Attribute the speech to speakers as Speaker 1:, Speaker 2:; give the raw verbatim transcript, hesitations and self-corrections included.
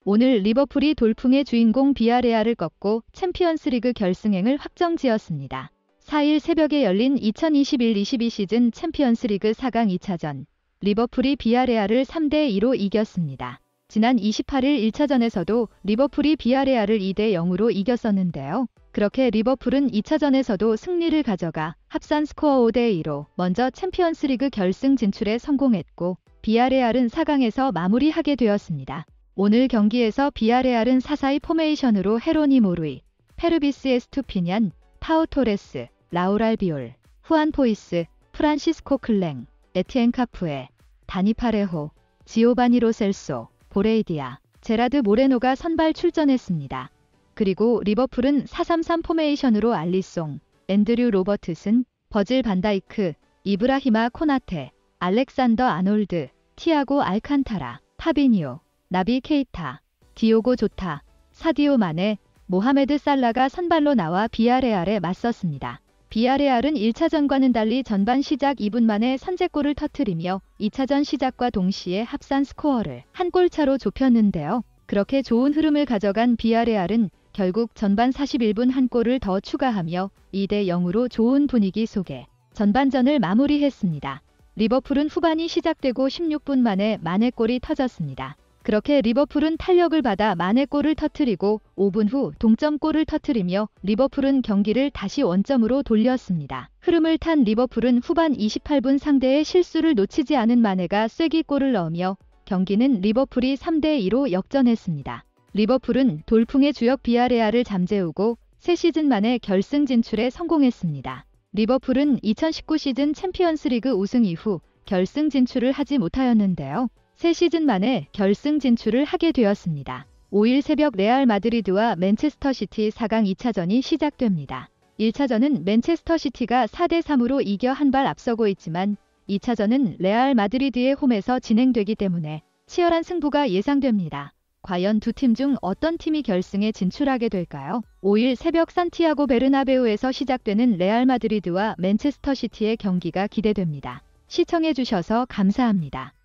Speaker 1: 오늘 리버풀이 돌풍의 주인공 비아레알을 꺾고 챔피언스리그 결승행을 확정지었습니다. 사 일 새벽에 열린 이천이십일 이십이 시즌 챔피언스리그 사 강 이 차전, 리버풀이 비아레알을 삼 대 이로 이겼습니다. 지난 이십팔 일 일 차전에서도 리버풀이 비아레알을 이 대 영으로 이겼었는데요. 그렇게 리버풀은 이 차전에서도 승리를 가져가 합산 스코어 오 대 이로 먼저 챔피언스리그 결승 진출에 성공했고 비아레알은 사 강에서 마무리하게 되었습니다. 오늘 경기에서 비아레알은 사 사이 포메이션으로 헤로니모 루이, 페르비스 에스투피냔, 파우 토레스, 라울 알비올, 후안 포이스, 프란시스코 클랭, 에티엔 카푸에, 다니 파레호, 지오바니 로셀소, 보레이디아, 제라드 모레노가 선발 출전했습니다. 그리고 리버풀은 사 삼 삼 포메이션으로 알리송, 앤드류 로버트슨, 버질 반다이크, 이브라히마 코나테, 알렉산더 아놀드, 티아고 알칸타라, 파비니오, 나비 케이타, 디오고 조타, 사디오 마네, 모하메드 살라가 선발로 나와 비아레알에 맞섰습니다. 비아레알은 일 차전과는 달리 전반 시작 이 분 만에 선제골을 터뜨리며 이 차전 시작과 동시에 합산 스코어를 한 골 차로 좁혔는데요. 그렇게 좋은 흐름을 가져간 비아레알은 결국 전반 사십일 분 한 골을 더 추가하며 이 대 영으로 좋은 분위기 속에 전반전을 마무리했습니다. 리버풀은 후반이 시작되고 십육 분 만에 마네 골이 터졌습니다. 그렇게 리버풀은 탄력을 받아 마네 골을 터뜨리고 오 분 후 동점골을 터뜨리며 리버풀은 경기를 다시 원점으로 돌렸습니다. 흐름을 탄 리버풀은 후반 이십팔 분 상대의 실수를 놓치지 않은 마네가 쐐기골을 넣으며 경기는 리버풀이 삼 대 이로 역전했습니다. 리버풀은 돌풍의 주역 비아레알을 잠재우고 세 시즌 만에 결승 진출에 성공했습니다. 리버풀은 이천십구 시즌 챔피언스리그 우승 이후 결승 진출을 하지 못하였는데요. 세 시즌 만에 결승 진출을 하게 되었습니다. 오 일 새벽 레알 마드리드와 맨체스터 시티 사 강 이 차전이 시작됩니다. 일 차전은 맨체스터 시티가 사 대 삼으로 이겨 한 발 앞서고 있지만 이 차전은 레알 마드리드의 홈에서 진행되기 때문에 치열한 승부가 예상됩니다. 과연 두 팀 중 어떤 팀이 결승에 진출하게 될까요? 오 일 새벽 산티아고 베르나베우에서 시작되는 레알 마드리드와 맨체스터 시티의 경기가 기대됩니다. 시청해주셔서 감사합니다.